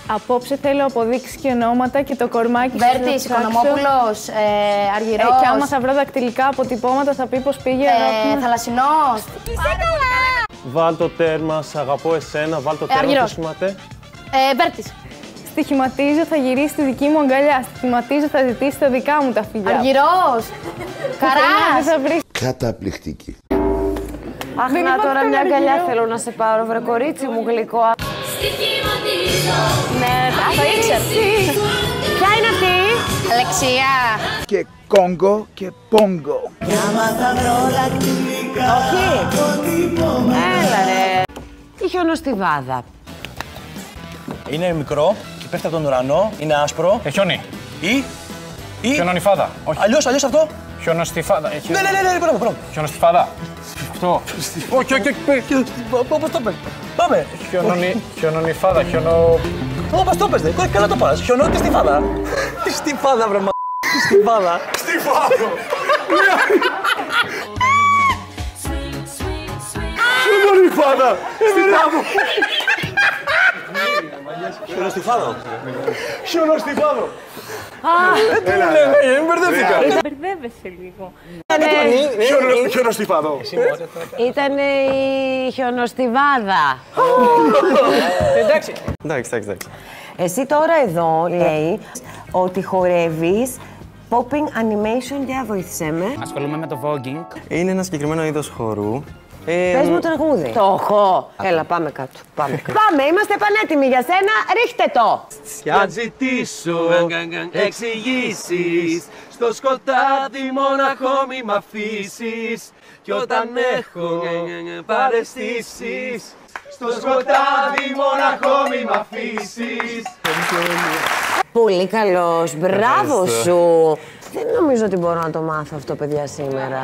Απόψε θέλω αποδείξεις και ονόματα και το κορμάκι σου. Βέρτης, Οικονομόπουλος, Αργυρός. Και άμα θα βρω δακτυλικά αποτυπώματα θα πει πως πήγε Θαλασσινός. Είσαι καλά! Βάλ το τέρμα, σ' αγαπώ εσένα, βάλ το τέρμα, πώς θυμάται. Βέρτης. Στοιχηματίζω, θα γυρίσει τη δική μου αγκαλιά. Στοιχηματίζω, θα ζητήσει τα δικά μου τα φιλιά. Αργυρός. Καράς. Καταπληκτική. Αχ, να τώρα μια αγκαλιά θέλω να σε πάρω, βρε κορίτσι μου γλυκό. Ναι, το ήξερα. Ποια είναι αυτή? Αλεξία. Και Κόγκο και Πόγκο. Όχι. Έλα ρε. Η χιονοστιβάδα. Είναι μικρό και πέφτει από τον ουρανό, είναι άσπρο. Χιόνι. Ή. Χιονονιφάδα. Όχι. Αλλιώς αυτό. Χιονοστιφάδα. Ναι, μπράβο. Χιονοστιφάδα. Αυτό. Όχι. Πώς το πες. Πάμε. Χιονονιφάδα. Όπως το πες, καλά το πας. Χιονό και στιφάδα. Στιφάδα, βρε μα. Στιφάδα. Χιονονιφάδα! Χιονοστιφάδο. Χιονοστιφάδο! Μπερδεύτηκα. Μπερδεύεσαι λίγο. Χιονοστιφάδο. Ήταν η χιονοστιβάδα. Εντάξει. Εσύ τώρα εδώ λέει ότι χορεύεις popping animation. Για βοήθησέ με. Ασχολούμαι με το voguing. Είναι ένα συγκεκριμένο είδος χορού. Πες μου τραγούδι. Το έχω. Έλα, πάμε κάτω. Πάμε, είμαστε πανέτοιμοι για σένα. Ρίχτε το. Θα ζητήσω εξηγήσεις. Στο σκοτάδι μοναχό μη μ' αφήσεις. Κι όταν έχω παραισθήσεις. Στο σκοτάδι μοναχό μη μ' αφήσεις. Πολύ καλός. Μπράβο σου. Δεν νομίζω ότι μπορώ να το μάθω αυτό, παιδιά, σήμερα.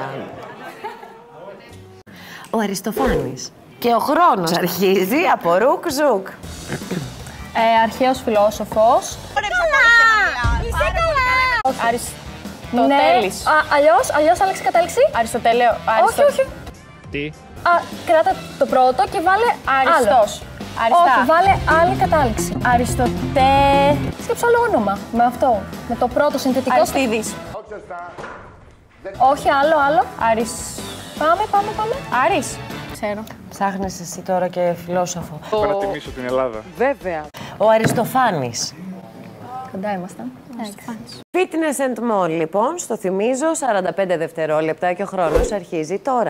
Ο Αριστοφάνης. Και ο χρόνος αρχίζει από ρουκ ζουκ. Αρχαίος φιλόσοφος. Είσαι καλά! Αριστοτέλης. Αλλιώς άλλαξε κατάληξη. Αριστοτέλεο. Όχι. Τι? Κράτα το πρώτο και βάλε Αριστός. Όχι, βάλε άλλη κατάληξη. Σκέψου άλλο όνομα. Με αυτό. Με το πρώτο συνθετικό. Αριστίδης. Όχι, άλλο. Πάμε. Άρης. Ξέρω. Ψάχνεις εσύ τώρα και φιλόσοφο. Πρέπει να τιμήσω την Ελλάδα. Βέβαια. Ο Αριστοφάνης. Κοντά ήμασταν. Fitness and more, λοιπόν. Στο θυμίζω, 45 δευτερόλεπτα και ο χρόνος αρχίζει τώρα.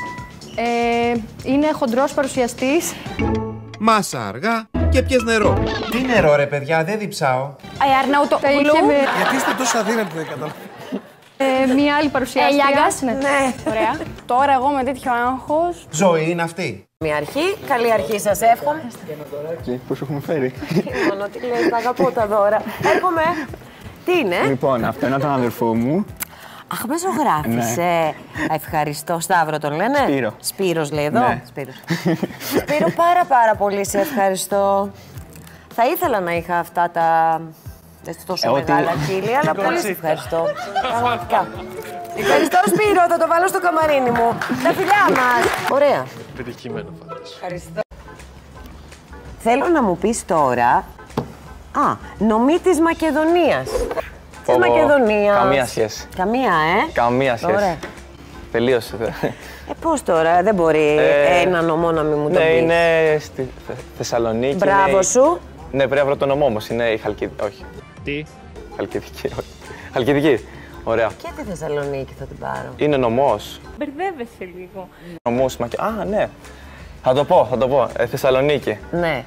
Είναι χοντρός παρουσιαστής. Μάσα αργά και πιες νερό. Τι νερό ρε παιδιά, δεν διψάω. Αρναουτοπούλου. Γιατί είστε τόσο αδύνατοι, δεν καταλαβαίνω. Μία άλλη παρουσιάστρια. Λιάγκας. Ναι. Ωραία. Τώρα εγώ με τέτοιο άγχος. Ζωή είναι αυτή. Μια αρχή, καλή αρχή σας εύχομαι. Και πώς έχουμε φέρει. Μόνο τι λέει, τα αγαπώ τα δώρα. Έρχομαι. Τι είναι? Λοιπόν, αυτό είναι τον αδερφό μου. Αχ, με ζωγράφεις. Ευχαριστώ. Σταύρο τον λένε. Σπύρο. Σπύρος λέει εδώ. Ναι. Σπύρο, πάρα πολύ σε ευχαριστώ. Θα ήθελα να είχα αυτά τα... τόσο μεγάλα κύλια, αλλά πολύ σε ευχαριστώ. Πραγματικά. Ευχαριστώ, Σπύρο, θα το βάλω στο καμαρίνι μου. Τα φιλιά μας. Ωραία. Πετυχημένο πάντως. Ευχαριστώ. Θέλω να μου πεις τώρα... νομή της Μακεδονίας. Της Μακεδονίας. Καμία σχέση. Καμία σχέση. Ωραία. Τελείωσε. Πώς τώρα, δεν μπορεί ένα νομό να μην μου το πεις. Ναι, είναι στη Θεσσαλονίκη. Μπράβο σου. Ναι, πρέπει να βρω το νομό όμως. Είναι η Χαλκιδική. Όχι. Τι? Χαλκιδική, όχι. Χαλκιδική. Ωραία. Και τη Θεσσαλονίκη θα την πάρω. Είναι νομός. Μπερδεύεσαι λίγο. Νομός ναι. Θα το πω. Θεσσαλονίκη. Ναι.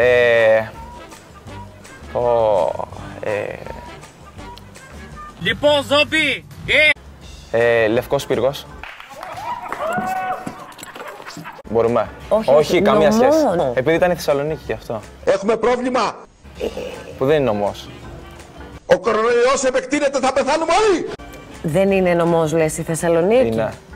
Λοιπόν, Ζόμπι! Λευκός Πύργος. Μπορούμε. Όχι, καμία νομό. σχέση. Επειδή ήταν η Θεσσαλονίκη γι' αυτό. Έχουμε πρόβλημα. Που δεν είναι νομός. Ο κορονοϊός επεκτείνεται, θα πεθάνουμε όλοι. Δεν είναι νομός, λες, η Θεσσαλονίκη. Είναι.